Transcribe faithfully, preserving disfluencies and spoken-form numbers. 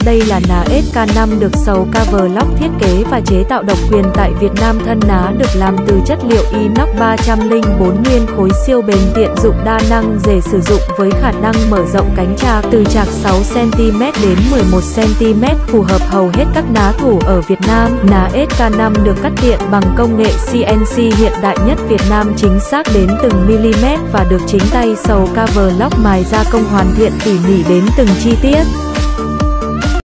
đây là ná ét ca năm được Sầu Cover Lock thiết kế và chế tạo độc quyền tại Việt Nam. Thân ná được làm từ chất liệu inox ba không bốn nguyên khối siêu bền, tiện dụng, đa năng, dễ sử dụng với khả năng mở rộng cánh trạc từ trạc sáu xăng ti mét đến mười một xăng ti mét, phù hợp hầu hết các ná thủ ở Việt Nam. Ná ét ca năm được cắt điện bằng công nghệ xê en xê hiện đại nhất Việt Nam, chính xác đến từng mm và được chính tay Sầu Cover Lock mài gia công hoàn thiện tỉ mỉ đến từng chi tiết.